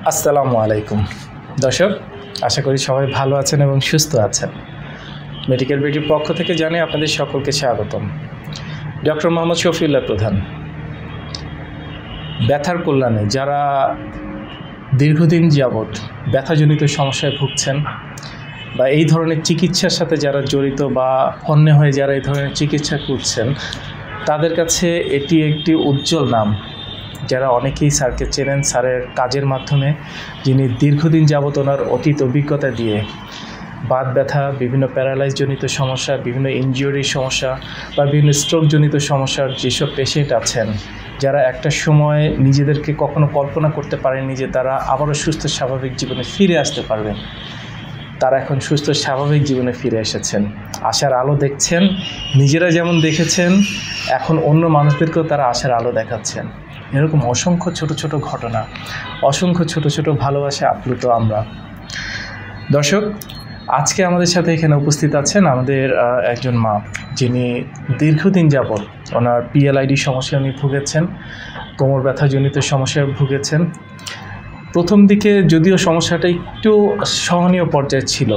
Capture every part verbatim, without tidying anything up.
আসসালামু আলাইকুম দর্শক, আশা করি সবাই ভালো আছেন এবং সুস্থ আছেন। মেডিকেল বিউটির পক্ষ থেকে জানাই আপনাদের সকলকে স্বাগতম। ডক্টর মোহাম্মদ শফিউল্লাহ প্রধান। ব্যথার কল্যাণে যারা দীর্ঘদিন যাবৎ ব্যথাজনিত সমস্যায় ভুগছেন বা এই ধরনের চিকিৎসার সাথে যারা জড়িত বা হন্যে হয়ে যারা এই ধরনের চিকিৎসা করছেন, তাদের কাছে এটি একটি উজ্জ্বল নাম। যারা অনেকেই স্যারকে চেনেন, স্যারের কাজের মাধ্যমে যিনি দীর্ঘদিন যাবত ওনার অতীত অভিজ্ঞতা দিয়ে বাত ব্যথা, বিভিন্ন প্যারালাইজজনিত সমস্যা, বিভিন্ন ইনজিউরির সমস্যা বা বিভিন্ন স্ট্রোকজনিত সমস্যার যেসব পেশেন্ট আছেন, যারা একটা সময় নিজেদেরকে কখনো কল্পনা করতে পারেননি যে তারা আবারও সুস্থ স্বাভাবিক জীবনে ফিরে আসতে পারবেন, তারা এখন সুস্থ স্বাভাবিক জীবনে ফিরে এসেছেন। আশার আলো দেখছেন, নিজেরা যেমন দেখেছেন, এখন অন্য মানুষদেরকেও তারা আশার আলো দেখাচ্ছেন। এরকম অসংখ্য ছোট ছোট ঘটনা, অসংখ্য ছোট ছোট ভালোবাসা আপ্লুত আমরা। দর্শক, আজকে আমাদের সাথে এখানে উপস্থিত আছেন আমাদের একজন মা, যিনি দীর্ঘদিন যাবৎ ওনার পিএলআইডি সমস্যা উনি ভুগেছেন, কোমর ব্যথাজনিত সমস্যায় ভুগেছেন। প্রথম দিকে যদিও সমস্যাটা একটু সহনীয় পর্যায়ে ছিল,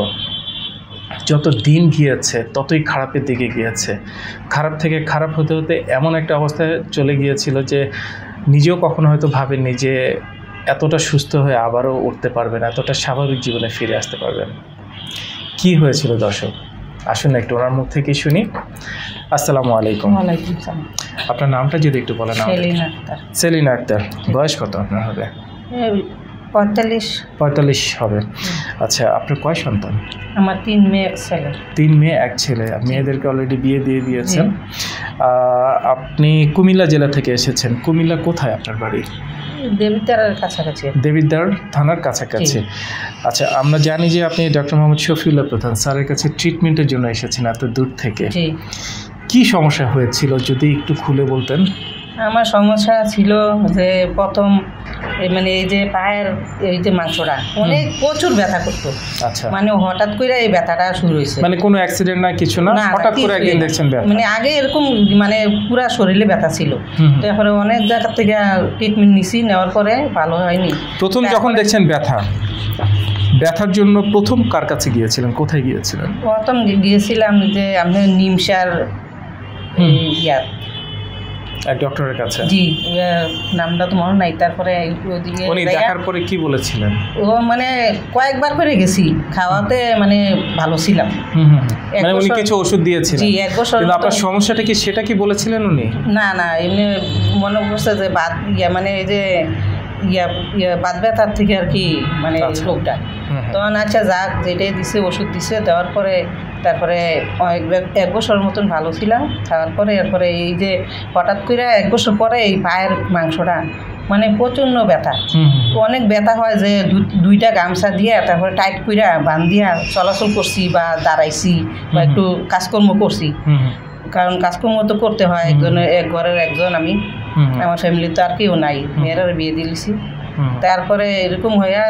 যত দিন গিয়েছে ততই খারাপের দিকে গিয়েছে। খারাপ থেকে খারাপ হতে হতে এমন একটা অবস্থায় চলে গিয়েছিল যে নিজেও কখনো হয়তো ভাবেননি যে এতটা সুস্থ হয়ে আবারও উঠতে পারবেন, এতটা স্বাভাবিক জীবনে ফিরে আসতে পারবেন। কি হয়েছিল দর্শক, আসুন একটু ওনার মুখ থেকেই শুনি। আসসালামু আলাইকুম। ওয়ালাইকুম সালাম। আপনার নামটা যদি একটু বলেন। সেলিনা আক্তার। সেলিনা আক্তার। বয়স কত আপনার হবে? পঁয়তাল্লিশ। পঁয়তাল্লিশ হবে। আচ্ছা, আপনার কয় সন্তান? আমার তিন মেয়ে এক ছেলে। তিন মেয়ে এক ছেলে। মেয়েদেরকে অলরেডি বিয়ে দিয়ে দিয়েছেন। আপনি কুমিল্লা জেলা থেকে এসেছেন। কুমিল্লা কোথায় আপনার বাড়ি? দেবিদ্বারের কাছাকাছি। দেবিদ্বার থানার কাছাকাছি। আচ্ছা, আমরা জানি যে আপনি ডক্টর মোহাম্মদ শফিউল্লাহ প্রধান স্যারের কাছে ট্রিটমেন্টের জন্য এসেছেন এত দূর থেকে। কি সমস্যা হয়েছিল যদি একটু খুলে বলতেন? আমার সমস্যা ছিল যে প্রথম মানে এই যে পায়ের এই যে মাংসটা অনেক প্রচুর ব্যথা করতো। আচ্ছা, মানে হঠাৎ করে এই ব্যথাটা শুরু হয়েছে। মানে কোনো অ্যাক্সিডেন্ট না, কিছু না, হঠাৎ করে একদিন দেখছেন ব্যথা? মানে আগে এরকম মানে পুরা শরীরে ব্যথা ছিল, তারপরে অনেক জায়গা থেকে ট্রিটমেন্ট নিছি, নেওয়ার পরে ভালো হয়নি। প্রথম যখন দেখছেন ব্যথা, ব্যথার জন্য প্রথম কার কাছে গিয়েছিলেন, কোথায় গিয়েছিলেন? প্রথম গিয়েছিলাম যে আমি নিমসার ইয়া এক ডক্টরের কাছে। জি, নামটা তো মনে নাই। তারপরে ওদিকে উনি দেখার পরে কি বলেছিলেন? ও মানে কয়েকবার করে গেছি, খাওয়াতে মানে ভালো ছিলাম। হুম হুম মানে উনি কিছু ওষুধ দিয়েছিলেন। জি, এক বছর। কিন্তু আপনার সমস্যাটা কি সেটা কি বলেছিলেন উনি? না না, এমনি মনে করছে যে বাদ ইয়া মানে এই যে ইয়া ইয়া বাদ ব্যথার থেকে আর কি মানে রোগটা। তখন আচ্ছা যাক, যেটাই দিছে ওষুধ দিছে, দেওয়ার পরে তারপরে এক বছর মতন ভালো ছিলাম। খাওয়ার পরে এরপরে এই যে হঠাৎ করে এক বছর পরে এই পায়ের মাংসটা মানে প্রচণ্ড ব্যথা, অনেক ব্যথা হয় যে দুইটা গামছা দিয়ে তারপরে টাইট করে বান্ধিয়া চলাচল করছি বা দাঁড়াইছি বা একটু কাজকর্ম করছি, কারণ কাজকর্ম তো করতে হয়। একজনের এক ঘরের একজন আমি, আমার ফ্যামিলি তো আর কেউ নাই, মেয়েরা বিয়ে দিয়েছি। তারপরে এরকম হইয়া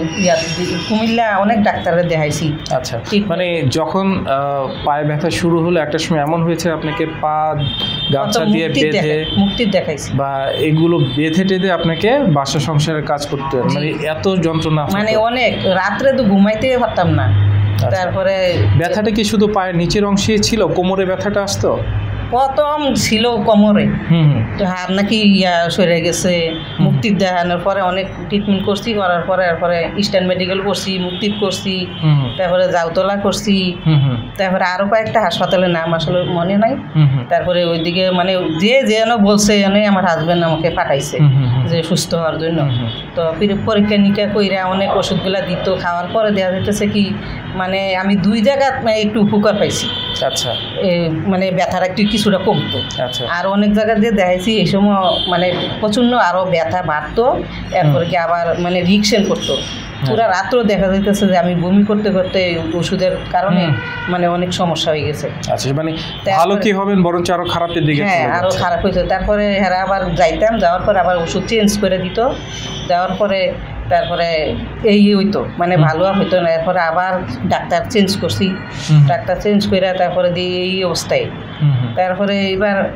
কুমিল্লা অনেক ডাক্তারের দেখাইছি। আচ্ছা, মানে যখন পায়ে ব্যথা শুরু হলো একটা সময় এমন হয়েছে আপনাকে পা গামছা দিয়ে বেঁধে মুক্তির দেখাইছি বা এগুলো বেঁধে টেঁধে আপনাকে বাসা সংসারের কাজ করতে, মানে এত যন্ত্রণা, মানে অনেক রাত্রে তো ঘুমাইতে পারতাম না। তারপরে ব্যথাটা কি শুধু পায়ের নিচের অংশে ছিল, কোমরে ব্যথাটা আসতো? প্রথম ছিল কোমরে, তো হাত নাকি ইয়া সরে গেছে। মুক্তির দেখানোর পরে অনেক ট্রিটমেন্ট করছি, করার পরে এরপরে ইস্টার্ন মেডিকেল করছি, মুক্তির করছি, তারপরে জাউতলা করছি, তারপরে আরো কয়েকটা হাসপাতালের নাম আসলে মনে নাই। তারপরে ওইদিকে মানে যে যেন বলছে এনে আমার হাজবেন্ড আমাকে পাঠাইছে যে সুস্থ হওয়ার জন্য। তো পরীক্ষা নিরীক্ষা কইরা অনেক ওষুধগুলা দিত, খাওয়ার পরে দেওয়া যেতেছে কি মানে আমি দুই জায়গা একটু উপকার পাইছি। আচ্ছা, মানে ব্যথাটা একটু কিছুটা কমতো। আচ্ছা, আর অনেক জায়গায় যে দেখাইছি এই সময় মানে প্রচণ্ড আরও ব্যথা বাড়তো, এরপরে কি আবার মানে রিকশন করতো। পুরা রাত্রেও দেখা যাইতেছে যে আমি বমি করতে করতে ওষুধের কারণে মানে অনেক সমস্যা হয়ে গেছে। আচ্ছা, মানে ভালো কি হবেন বরঞ্চ আরো খারাপের দিকে। হ্যাঁ, আরো খারাপ হয়েছে। তারপরে হ্যাঁ আবার যাইতাম, যাওয়ার পরে আবার ওষুধ চেঞ্জ করে দিত, দেওয়ার পরে তারপরে এই হইতো মানে ভালো হইতো না। এরপরে আবার ডাক্তার চেঞ্জ করছি, ডাক্তার চেঞ্জ করে তারপরে দিয়ে এই অবস্থায়। তারপরে এবার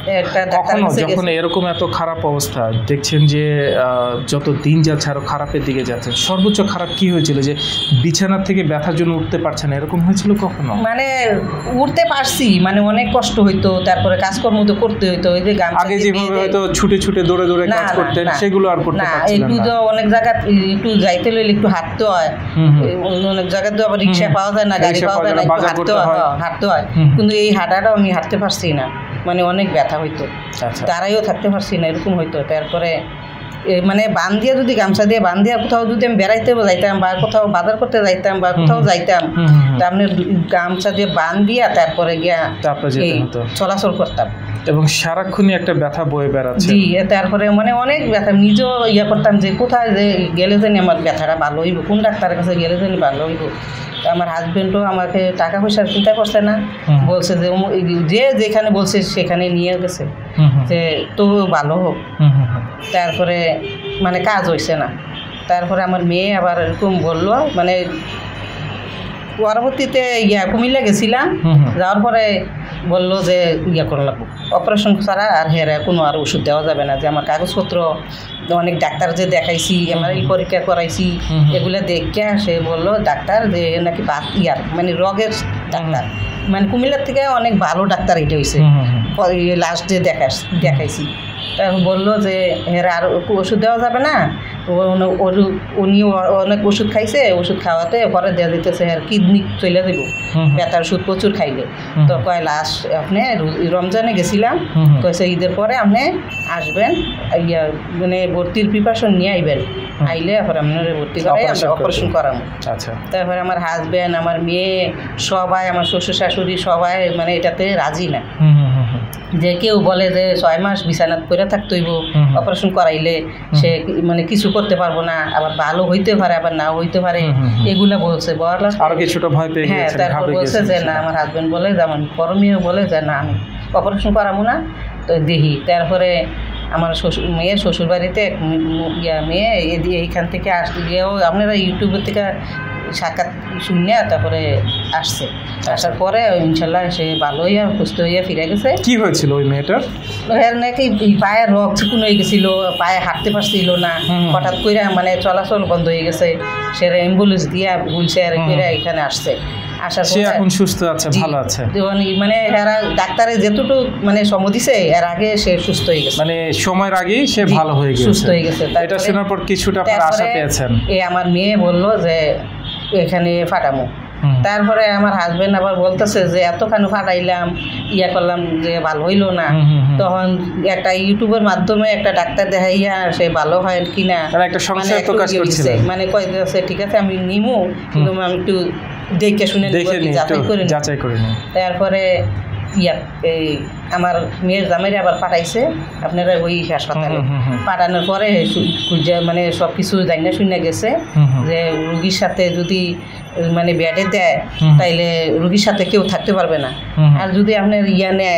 একটা ডাক্তার কখনো কাছে যখন গেছি। এরকম এত খারাপ অবস্থা দেখছেন যে আহ, যত দিন যাচ্ছে আরো খারাপের দিকে যাচ্ছে, সর্বোচ্চ খারাপ কি হয়েছিল যে বিছানা থেকে ব্যথার জন্য উঠতে পারছেন, এরকম হয়েছিল কখনো? মানে উঠতে পারছি, মানে অনেক কষ্ট হইতো, তারপরে কাজকর্ম তো করতে হইতো, ওই যে গামছা আগে দিয়ে যেভাবে বেঁধে- হয়তো ছুটে ছুটে দৌড়ে দৌড়ে না, কাজ না, করতেন না। সেগুলো আর করতে না, পারছিলেন একটু না। তো অনেক জায়গা একটু যাইতে হইলে একটু হাঁটতে হয়, হুম, হুম। এই অনেক জায়গায় তো আবার রিক্সা হুম। পাওয়া যায় না, গাড়ি রিক্সা পাওয়া পাওয়া যায় যায় না, না, একটু বাজার হাঁটতে করতে হয়, হয়। হ্যাঁ, হাঁটতে হয়। হুম। কিন্তু এই হাঁটাটাও আমি হাঁটতে পারছি না, মানে অনেক ব্যথা হইতো, আচ্ছা। দাঁড়াইও থাকতে পারছি না, এরকম হইতো। তারপরে এ মানে বান দিয়ে যদি গামছা দিয়ে বান দিয়ে কোথাও যদি আমি বেড়াইতে যাইতাম বা কোথাও বাজার করতে যাইতাম বা কোথাও হুম। যাইতাম, হুম, হুম, হুম। তা আপনি গামছা দিয়ে বান দিয়া তারপরে গিয়া তারপরে যেতে এই হতো। চলাচল করতাম। এবং সারাক্ষণই একটা ব্যথা বয়ে বেড়াচ্ছে। জি, তারপরে মানে অনেক ব্যথা, নিজেও ইয়ে করতাম যে কোথায় যে গেলে জানি আমার ব্যথাটা ভালো হইব, কোন ডাক্তারের কাছে গেলে জানি ভালো হইব। তো আমার হাজবেন্ডও আমাকে টাকা পয়সার চিন্তা করছে না, হুম। বলছে যে অমু- যে যেখানে বলছে সেখানে নিয়ে গেছে, হুম, হুম। যে তো ভালো হোক। হুম, হুম, হুম। তারপরে মানে কাজ হইছে না। তারপরে আমার মেয়ে আবার এরকম বললো, মানে পরবর্তীতে ইয়া কুমিল্লা গেছিলাম, হুম, হুম। যাওয়ার পরে বললো যে ইয়া করা লাগবে, অপারেশন ছাড়া আর হেরা কোনো আর ওষুধ দেওয়া যাবে না, যে আমার কাগজপত্র অনেক ডাক্তার যে দেখাইছি, এমআরআই পরীক্ষা করাইছি, হুম, হুম। এগুলো দেখে সে বললো ডাক্তার যে এ নাকি বাত ইয়ার মানে রগের ডাক্তার, মানে কুমিল্লার থেকে অনেক ভালো ডাক্তার এটা হয়েছে, হুম, হুম, হুম। লাস্ট ডে দেখা দেখাইছি। তখন বললো যে হেরা আর ওষুধ দেওয়া যাবে না, ও- ওর- উনি অনেক ওষুধ খাইছে, ওষুধ খাওয়াতে পরে দেওয়া দিতেছে আর কিডনি চলে দেব, হুম। ব্যথার ওষুধ প্রচুর খাইলে। হুম। তো কয় লাস্ট আপনি রু- রমজানে গেছিলাম, হুম, হুম। কয়েছে ঈদের পরে আপনি আসবেন, ইয়া মানে ভর্তির প্রিপারেশন নিয়ে আইবেন, হুম। আইলে এরপর আপনার ভর্তি করে Operation আমরা অপারেশন করবেন। করাবো। আচ্ছা। তারপরে আমার হাজব্যান্ড, আমার মেয়ে, সবাই, আমার শ্বশুর শাশুড়ি সবাই মানে এটাতে রাজি না, হুম, হুম, হুম, হুম। যে কেউ বলে যে ছয় মাস বিছানাত পড়ে থাকতে হইব, হুম। অপারেশন করাইলে সে কি- মানে কিছু করতে পারবো না, আবার ভালো হইতে পারে আবার না হইতে পারে, হুম, হুম, হুম। এগুলা বলছে। বলা আরো কিছুটা ভয় পেয়ে হ্যাঁ, গিয়েছেন, তারপর ঘাবড়ে বলছে গিয়েছেন যে সেটা। না, আমার হাজবেন্ড বলে যে আমার বড় মেয়ে বলে যে না আমি অপারেশন করাবো না, তো দেখি। তারপরে আমার শ্বশুর মেয়ে শ্বশুর বাড়িতে এক ম- ম- ইয়া মেয়ে এদি- এইখান থেকে আসতে গিয়েও আপনারা ইউটিউবের থেকে সাক্ষাৎ শুনে তারপরে আসছে, আসার পরে ইনশাল্লাহ সে ভালো হইয়া সুস্থ হইয়া ফিরে গেছে। কি হয়েছিল ওই মেয়েটার? এর নাকি পায়ের রক চিকুন হয়ে গেছিল, পায়ে হাঁটতে পারছিল না, হুম। হঠাৎ করে মানে চলাচল বন্ধ হয়ে গেছে, সে অ্যাম্বুলেন্স দিয়া হুইল চেয়ার হুম। করে এখানে আসছে। আসার সে পরে এখন সুস্থ আছে, জি, ভালো আছে। মানে- মানে এরা ডাক্তারে যেটুকু মানে সময় দিছে এর আগে সে সুস্থ হয়ে গেছে, মানে সময়ের আগেই সে জি, ভালো হয়ে গেছে, সুস্থ হয়ে গেছে। এটা তারপরে- শোনার পর কিছুটা আপনারা আশা তারপরে পেয়েছেন। এ আমার মেয়ে বললো যে এখানে ফাটামো। হুম। তারপরে আমার হাজবেন্ড আবার বলতেছে যে এতখানি ফাটাইলাম, ইয়া করলাম যে ভালো হইলো না। হুম, হুম, হুম। তখন একটা ইউটিউবের মাধ্যমে একটা ডাক্তার দেখাইয়া সে ভালো হয় কিনা তারা একটা সংশয় একটু প্রকাশ ইয়ে হইছে। করছিলেন। মানে কইতেছে ঠিক আছে আমি নিমু, কিন্তু আমি একটু দেখে শুনে নিবো, দেখে কি নিন, যাচাই করে নিবো। যাচাই করে নিন। তারপরে ইয়া এই আমার মেয়ের জামাইরে আবার পাঠাইছে আপনারা ওই হাসপাতালে। হুম, হুম, হুম। পাঠানোর পরে সু- খুঁজে মানে সব কিছু জানা শুনে গেছে হুম, হুম। যে রুগীর সাথে যদি মানে বেডে দেয় হুম। তাইলে রুগীর সাথে কেউ থাকতে পারবে না, হুম। আর যদি আপনার ইয়া নেয়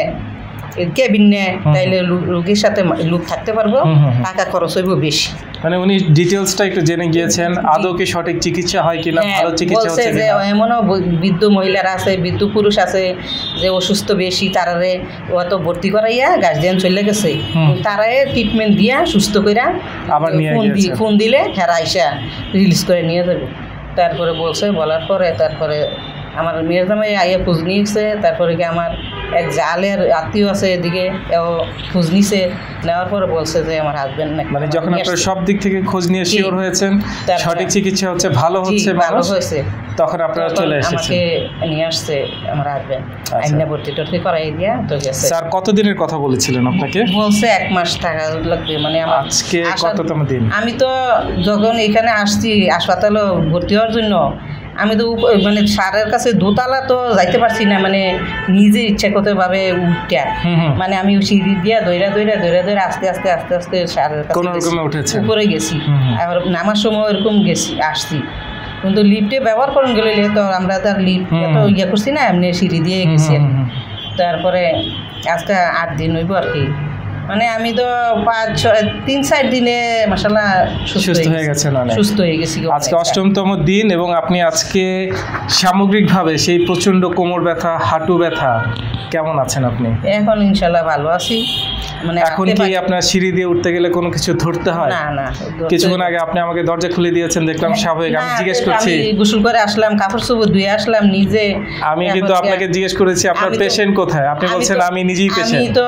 কেবিন নেয় হুম। তাইলে লু- রুগীর সাথে মা- লোক থাকতে পারবো, হুম, হুম, হুম। টাকা খরচ হইব বেশি। মানে উনি ডিটেলসটা একটু জেনে গিয়েছেন, আদৌ কি সঠিক চিকিৎসা হয় কিনা, হ্যাঁ, ভালো চিকিৎসা বলছে হচ্ছে যে কিনা। এমনও ব- বৃদ্ধ মহিলারা আছে, বৃদ্ধ পুরুষ আছে যে অসুস্থ বেশি, তারারে অত ভর্তি করাইয়া গার্জিয়ান চলে গেছে, হুম। তারাই ট্রিটমেন্ট দিয়া সুস্থ কইরা আবার নিয়ে ফোন দি গেছে। ফোন দিলে হেরা আইসা রিলিজ করে নিয়ে যাবে। তারপরে বলছে, বলার পরে তারপরে আমার মেয়ের জামাই আইয়া খোঁজ নিয়েছে। তারপরে কি আমার এক জালের আত্মীয় আছে এদিকে, ও খোঁজ নিছে, নেওয়ার পরে বলছে যে আমার হাজবেন্ড মানে যখন আপনারা সব দিক থেকে খোঁজ নিয়ে জি। শিওর হয়েছেন তারপরে- সঠিক চিকিৎসা হচ্ছে, ভালো হচ্ছে ভালো মানুষ, হয়েছে, তখন আপনারা তখন চলে এসেছেন। আমাকে নিয়ে আসছে আমার হাজবেন্ড, আচ্ছা। আইনা ভর্তি টর্তি করাই দিয়া তো গেছে। স্যার কতদিনের কথা বলেছিলেন আপনাকে? বলছে এক মাস টাকা লাগবে, মানে আমার আজকে আসার- কততম দিন? আমি তো যখন এখানে আসছি হাসপাতালে ভর্তি হওয়ার জন্য, আমি তো উপ- মানে স্যারের কাছে দোতলা তো যাইতে পারছি না, মানে নিজে ইচ্ছাকৃতভাবে উঠতে, হুম, হুম। মানে আমি সিঁড়ি দিয়া দৈরা দৈরা দৈরা দৈরা আস্তে আস্তে আস্তে আস্তে স্যারের কাছে কোনো গেছি। রকমে উঠেছেন? উপরে গেছি, হুম, হুম। আবার নামার সময় এরকম গেছি আসছি, কিন্তু লিফটে ব্যবহার করেন গেলে তো আমরা তার লিফট হুম, এত হুম। ইয়ে করছি না, এমনি সিঁড়ি দিয়ে হুম, গেছি আর হুম, কি। হুম। তারপরে আজকে আট দিন হইব আর কি মানে আমি তো পাঁচ ছয় তিন চার দিনে মাশাআল্লাহ সুস্থ হয়ে গেছেন, অনেক সুস্থ হয়ে গেছি। আজকে অষ্টমতম দিন এবং আপনি আজকে সামগ্রিকভাবে সেই প্রচন্ড কোমর ব্যথা, হাঁটু ব্যথা, কেমন আছেন আপনি? এখন ইনশাআল্লাহ ভালো আছি। মানে এখন কি আপনার সিঁড়ি দিয়ে উঠতে গেলে কোনো কিছু ধরতে হয়? না না, কিছুক্ষণ আগে আপনি আমাকে দরজা খুলে দিয়েছেন, দেখলাম স্বাভাবিক। আমি জিজ্ঞেস করছি, আমি গোসল করে আসলাম, কাপড় চোপড় ধুয়ে আসলাম নিজে। আমি কিন্তু আপনাকে জিজ্ঞেস করেছি আপনার পেশেন্ট কোথায়, আপনি বলছেন আমি নিজেই পেশেন্ট। আমি তো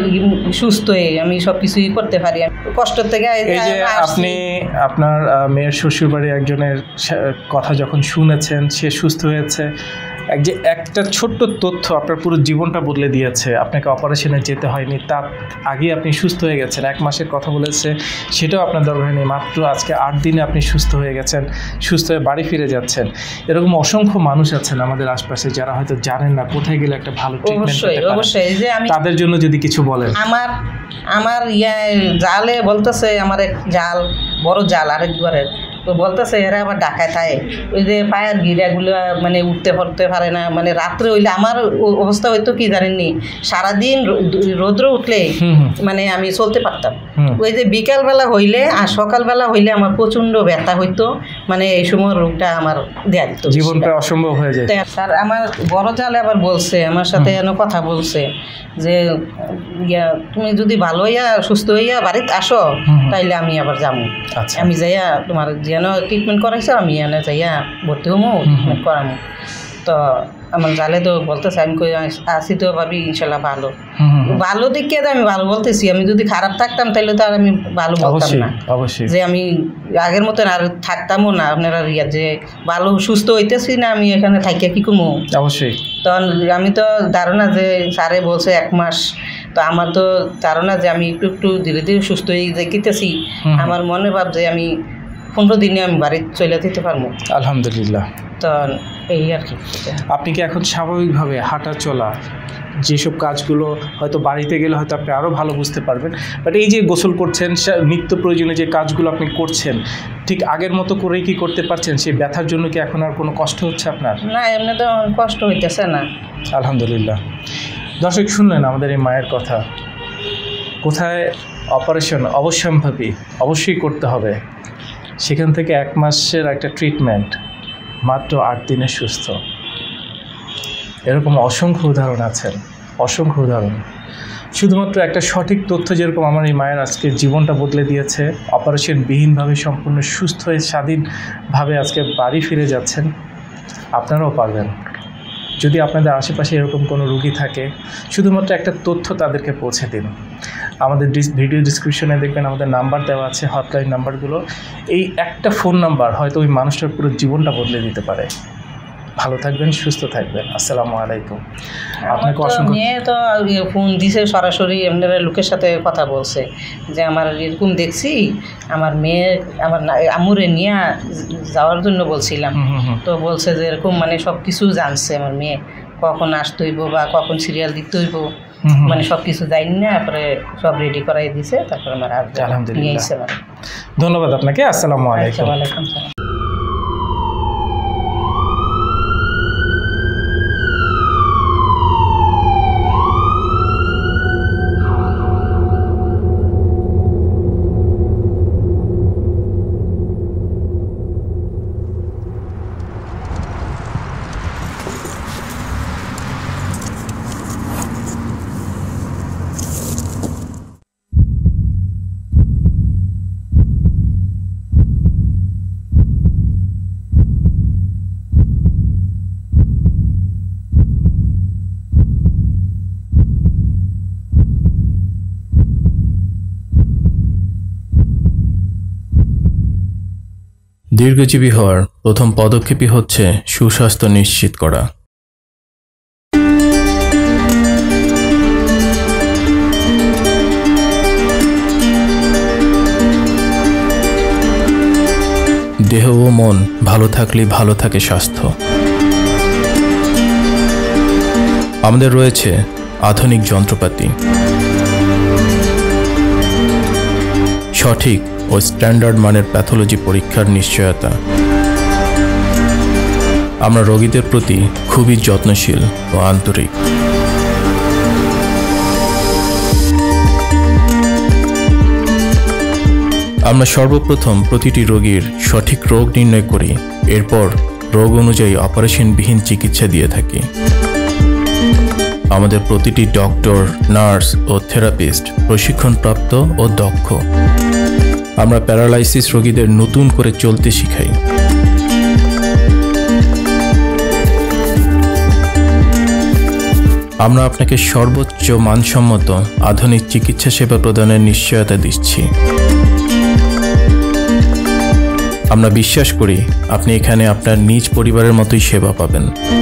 সুস্থই, আমি সবকিছুই করতে পারি। কষ্ট থেকে এই যে আপনি আপনার মেয়ের শ্বশুরবাড়ি একজনের কথা যখন শুনেছেন, সে সুস্থ হয়েছে, এক যে একটা ছোট্ট তথ্য আপনার পুরো জীবনটা বদলে দিয়েছে। আপনাকে অপারেশনে যেতে হয়নি, তার আগে আপনি সুস্থ হয়ে গেছেন। এক মাসের কথা বলেছে, সেটাও আপনার দরকার নেই। মাত্র আজকে আট দিনে আপনি সুস্থ হয়ে গেছেন, সুস্থ হয়ে বাড়ি ফিরে যাচ্ছেন। এরকম অসংখ্য মানুষ আছেন আমাদের আশপাশে যারা হয়তো জানেন না কোথায় গেলে একটা ভালো ট্রিটমেন্ট পেতে পারেন। অবশ্যই যে আমি তাদের জন্য যদি কিছু বলেন। আমার আমার ইয়া জালে বলতেছে, আমার এক জাল, বড় জাল আরেক দুয়ারের, তো বলতেছে এরা আবার ঢাকায় থাকে, ওই যে পায়ের গিরাগুলো মানে উঠতে পড়তে পারে না। মানে রাত্রে হইলে আমার অবস্থা হয়তো কি জানেননি, সারাদিন রৌদ্র উঠলে মানে আমি চলতে পারতাম। ওই যে বিকালবেলা হইলে আর সকালবেলা হইলে আমার প্রচণ্ড ব্যথা হইতো। মানে এই সময় রোগটা আমার দেয়া দিত, জীবনটা অসম্ভব হয়ে যায়। আর আমার বড় জালে আবার বলছে, আমার সাথে এনে কথা বলছে যে ইয়া তুমি যদি ভালো হইয়া সুস্থ হইয়া বাড়িতে আসো তাইলে আমি আবার যাবো। আমি যাইয়া তোমার যেন ট্রিটমেন্ট করাইছো, আমি এনে যাইয়া ভর্তি হমো, ট্রিটমেন্ট করামো। তো আমার জালে তো বলতেছে, আমি কই আসি তো ভাবি ইনশাল্লাহ ভালো ভালো দিকে আমি ভালো বলতেছি। আমি যদি খারাপ থাকতাম তাহলে তো আর আমি ভালো বলতাম না, যে আমি আগের মতন আর থাকতামও না। আপনারা ইয়া যে ভালো সুস্থ হইতেছি না, আমি এখানে থাকিয়া কি কমো? অবশ্যই। তখন আমি তো ধারণা যে স্যারে বলছে এক মাস, তো আমার তো ধারণা যে আমি একটু একটু ধীরে ধীরে সুস্থ হয়ে যেতেছি। আমার মনে ভাব যে আমি পনেরো দিনে আমি বাড়ি চলে যেতে পারবো, আলহামদুলিল্লাহ। তো এই আর কি। আপনি কি এখন স্বাভাবিকভাবে হাঁটা চলা, যেসব কাজগুলো হয়তো বাড়িতে গেলে হয়তো আপনি আরও ভালো বুঝতে পারবেন, বাট এই যে গোসল করছেন, নিত্য প্রয়োজনীয় যে কাজগুলো আপনি করছেন, ঠিক আগের মতো করেই কি করতে পারছেন? সেই ব্যথার জন্য কি এখন আর কোনো কষ্ট হচ্ছে আপনার? না, এমনি তো কষ্ট হইতেছে না, আলহামদুলিল্লাহ। দর্শক শুনলেন আমাদের এই মায়ের কথা। কোথায় অপারেশন অবশ্যম্ভাবী অবশ্যই করতে হবে, সেখান থেকে এক মাসের একটা ট্রিটমেন্ট, মাত্র আট দিনে সুস্থ। এরকম অসংখ্য উদাহরণ আছেন, অসংখ্য উদাহরণ। শুধুমাত্র একটা সঠিক তথ্য, যেরকম আমার এই মায়ের আজকে জীবনটা বদলে দিয়েছে, অপারেশনবিহীনভাবে সম্পূর্ণ সুস্থ হয়ে স্বাধীনভাবে আজকে বাড়ি ফিরে যাচ্ছেন, আপনারাও পারবেন। যদি আপনাদের আশেপাশে এরকম কোনো রোগী থাকে, শুধুমাত্র একটা তথ্য তাদেরকে পৌঁছে দিন। আমাদের ভিডিও ডিসক্রিপশনে দেখবেন আমাদের নাম্বার দেওয়া আছে, হটলাইন নাম্বারগুলো। এই একটা ফোন নাম্বার হয়তো ওই মানুষটার পুরো জীবনটা বদলে দিতে পারে। ভালো থাকবেন, সুস্থ থাকবেন। আসসালামু আলাইকুম। আপনাকে অসংখ্য। মেয়ে তো ফোন দিছে, সরাসরি এমনি লোকের সাথে কথা বলছে যে আমার এরকম দেখছি, আমার মেয়ে আমার আমুরে নিয়ে যাওয়ার জন্য বলছিলাম। তো বলছে যে এরকম মানে সব কিছু জানছে আমার মেয়ে, কখন আসতে হইব বা কখন সিরিয়াল দিতে হইব, মানে সব কিছু যাইনি না, তারপরে সব রেডি করাই দিছে। তারপরে আমার আলহামদুলিল্লাহ, ধন্যবাদ আপনাকে। আসসালামু আলাইকুম। ওয়ালাইকুম আসসালাম। দীর্ঘজীবী হওয়ার প্রথম পদক্ষেপই হচ্ছে সুস্বাস্থ্য নিশ্চিত করা। দেহ ও মন ভালো থাকলেই ভালো থাকে স্বাস্থ্য। আমাদের রয়েছে আধুনিক যন্ত্রপাতি, সঠিক ও স্ট্যান্ডার্ড মানের প্যাথোলজি পরীক্ষার নিশ্চয়তা। আমরা রোগীদের প্রতি খুবই যত্নশীল ও আন্তরিক। আমরা সর্বপ্রথম প্রতিটি রোগীর সঠিক রোগ নির্ণয় করি, এরপর রোগ অনুযায়ী অপারেশনবিহীন চিকিৎসা দিয়ে থাকি। আমাদের প্রতিটি ডক্টর, নার্স ও থেরাপিস্ট প্রশিক্ষণপ্রাপ্ত ও দক্ষ। আমরা প্যারালাইসিস রোগীদের নতুন করে চলতে শিখাই। আমরা আপনাকে সর্বোচ্চ মানসম্মত আধুনিক চিকিৎসা সেবা প্রদানের নিশ্চয়তা দিচ্ছি। আমরা বিশ্বাস করি আপনি এখানে আপনার নিজ পরিবারের মতোই সেবা পাবেন।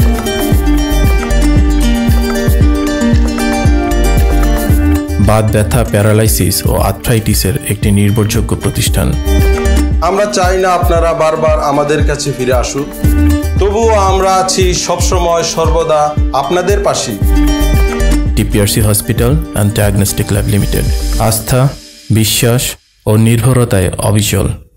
বাত ব্যথা, প্যারালাইসিস ও আর্থ্রাইটিসের একটি নির্ভরযোগ্য প্রতিষ্ঠান। আমরা চাই না আপনারা বারবার আমাদের কাছে ফিরে আসুন, তবুও আমরা আছি সবসময় সর্বদা আপনাদের পাশেই। TPRC hospital and diagnostic lab limited, আস্থা, বিশ্বাস ও নির্ভরতায় অবিচল।